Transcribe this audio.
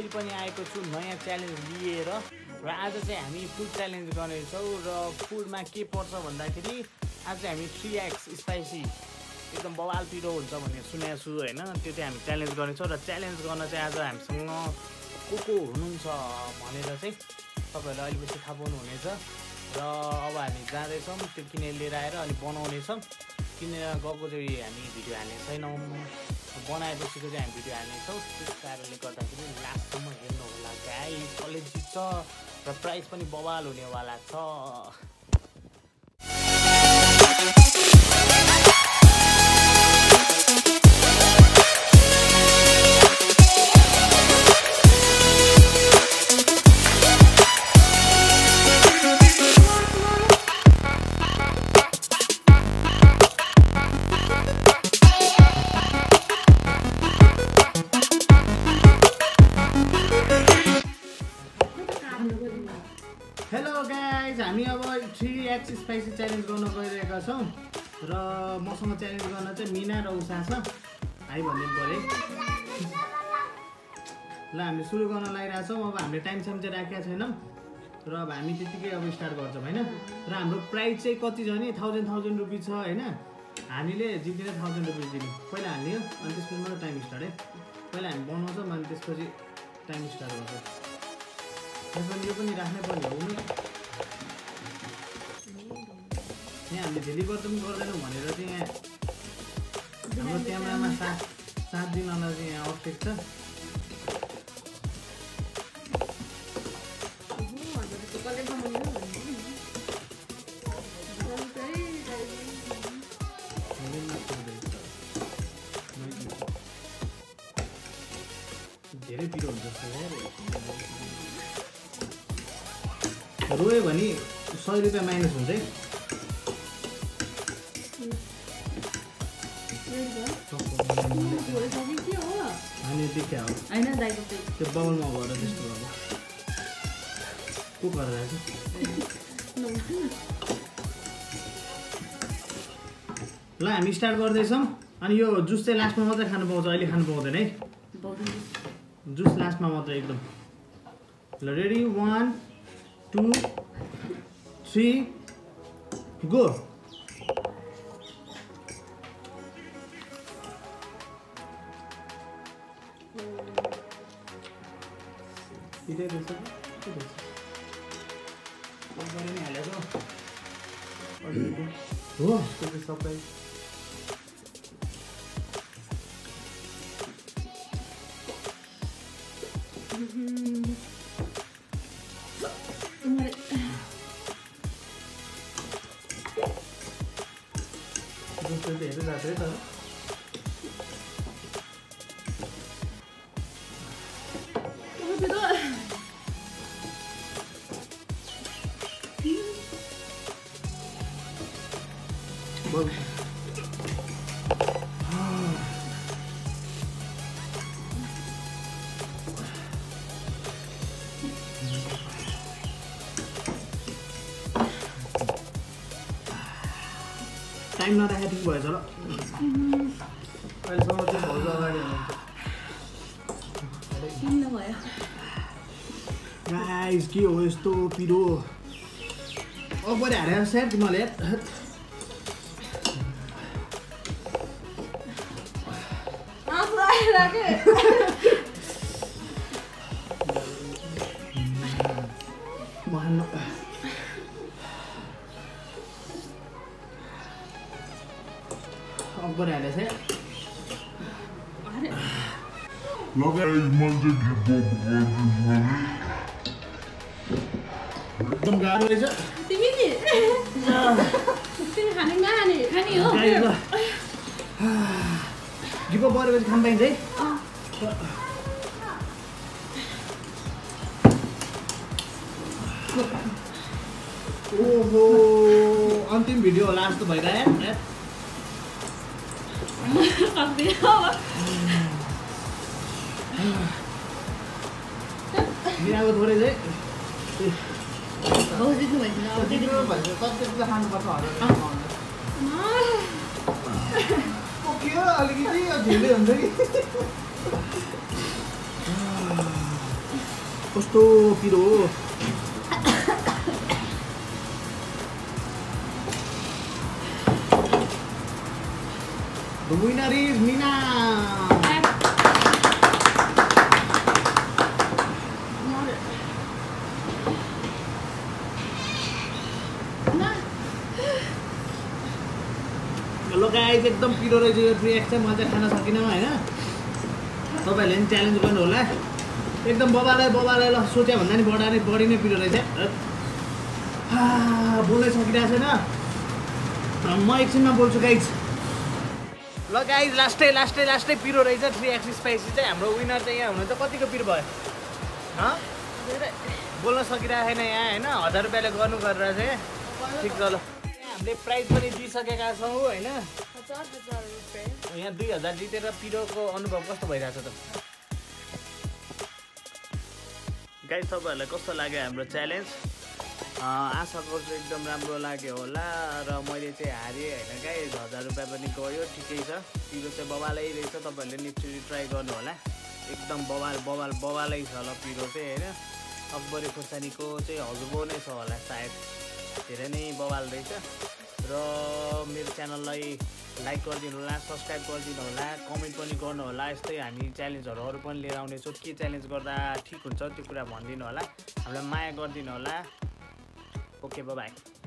फेरि पनि आएको छु नयाँ च्यालेन्ज लिएर र आज चाहिँ हामी फुड च्यालेन्ज गर्नेछौँ र फुडमा के पर्छ भन्दाखेरि आज चाहिँ हामी 3x स्पाइसी एकदम बवाल पिरो हुन्छ भन्ने सुनेको छु होइन त्यो चाहिँ हामी च्यालेन्ज गर्नेछौँ र च्यालेन्ज गर्न चाहिँ आज हामीसँग को हुनुहुन्छ भनेर चाहिँ तपाईँहरूले अहिलेपछि थाहा पाउनुहुनेछ र अब हामी जाँदैछौँ त्यो किनेर लिएर आएर अनि बनाउनेछौँ किनेर गएको चाहिँ हामी भिडियो हाल्ने छैनौँ बनाएपछिको चाहिँ हामी भिडियो हाल्नेछौँ त्यस कारणले गर्दाखेरि लास्टसम्म हेर्नु होला गाइस कसले जित्छ र प्राइस पनि बवाल हुनेवाला छ। हेलो गाइज हामी अब 3x स्पाइसी च्यालेन्ज गर्न गइरहेका छौँ र मसँग च्यालेन्ज गर्न चाहिँ मिना र उषा छ हाई भनिदिनु पऱ्यो ल हामी सुरु गर्न लागिरहेको छौँ। अब हामीले टाइम चाहिँ राखेका छैनौँ र अब हामी त्यतिकै अब स्टार्ट गर्छौँ होइन र हाम्रो प्राइस चाहिँ कति छ भने 1000 रुपिस छ होइन हामीले जित्दिने 1000 रुपिस दिने पहिला हाल्ने हो अनि त्यसपछि मात्रै टाइम स्टार्ट है पहिला हामी बनाउँछौँ अनि त्यसपछि टाइम स्टार्ट गर्छौँ त्यसमा यो पनि राख्नै पर्ने हो नि यहाँ हामीले डेलिभर पनि गर्दैनौँ भनेर चाहिँ यहाँ हाम्रो क्यामेरामा साथ दिनलाई चाहिँ यहाँ अफसेट छ धेरै पिरो हुन्छ रोयो भने 100 रुपियाँ माइनस हुन्छ है अनि देखिया हो त्यो बाउलमा भएर त्यस्तो अब को गरेर ल हामी स्टार्ट गर्दैछौँ अनि यो जुस चाहिँ लास्टमा मात्रै खानु पाउँछ अहिले खानु पाउँदैन है जुस लास्टमा मात्रै एकदम ल रेडी 1 2 3 गो इधर देखो इधर बड़े में हाले तो और देखो हो तो सबै दूसरे देर जाते हैं तो टाइम नराखे ठिक भएछ ल अहिलेसम्म चाहिँ भाउजू अगाडि हुनुहुन्छ गाइस के हो यस्तो पिरो अगाडि हालेर सेट तिमीले ऊपर आले से एकदम गाह्रो रहेछ तिमी नि तिमी खाने नखाने खाने हो गिभ अप गरेपछि खान पाइन्छ है ओहो अन्तिम भिडियो होला जस्तो भइरहेको मिनाको थोरै चाहिँ अलिकति झिल्दै हुन्छ कि कस्तो पिरो हो The winner is Mina. Hello guys, एकदम पिरो रहेछ यो प्रिएक्स चाहिँ म चाहिँ खान सकिनँ हैन तपाईहरुले पनि च्यालेन्ज गर्नु होला एकदम बबाले ल सोचे भन्दा नि बढी नै पिरो रहेछ बोल्नै सकिरहेको छैन म एकछिनमा बोल्छु गाइज ल गाइज लास्टै पिरो रहेछ 3x स्पाइसी चाहिँ हाम्रो विनर चाहिँ यहाँ हुनु त कतिको पिरो भयो बोल्न सकिरहेको छैन यहाँ हैन 1000 रुपैयाँले गर्नु गरेर चाहिँ ठिक छ ल हामीले प्राइज पनि दिइसकेका छौँ हैन 1000 रुपैयाँ यहाँ 2000 जितेर पिरोको अनुभव कस्तो भइरहेछ त गाइज तपाईहरुलाई कस्तो लाग्यो हाम्रो च्यालेन्ज आशा गर्छु एकदम राम्रो लाग्यो होला र मैले चाहिँ हारेँ हैन गाइज 1000 रुपैयाँ पनि गयो ठिकै छ पिरो चाहिँ बबालै रहेछ तपाईहरुले निश्चय ट्राई गर्नु होला एकदम बबालै छ ल पिरो चाहिँ हैन अकबरे खुर्सानीको चाहिँ हजुरबो नै छ होला सायद धेरै नै बवाल रहेछ र मेरो च्यानललाई लाइक गरिदिनु होला सब्स्क्राइब गरिदिनु होला कमेन्ट पनि गर्नु होला यस्तै हामी च्यालेन्जहरू अरू पनि लिएर आउनेछौँ के च्यालेन्ज गर्दा ठिक हुन्छ त्यो कुरा भनिदिनु होला हामीलाई माया गरिदिनु होला ओके बाइ